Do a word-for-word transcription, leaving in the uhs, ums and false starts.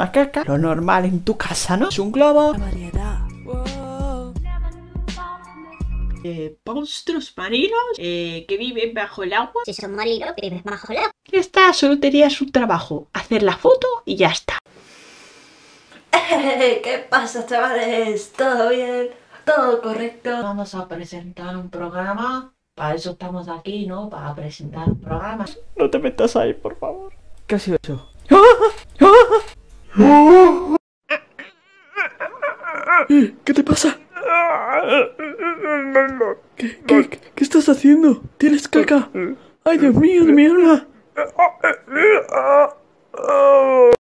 una caca. Lo normal en tu casa, ¿no? Es un globo. La variedad. Wow. Eh, monstruos marinos eh, que viven bajo el agua. Si son marinos, vives bajo el agua. Ya está, solo tenías un trabajo. Hacer la foto y ya está. ¿Qué pasa, chavales? ¿Todo bien? ¿Todo correcto? Vamos a presentar un programa. Para eso estamos aquí, ¿no? Para presentar un programa. No te metas ahí, por favor. ¿Qué ha sido eso? ¿Qué te pasa? ¿Qué, qué, qué estás haciendo? ¿Tienes caca? ¡Ay, Dios mío, de mierda!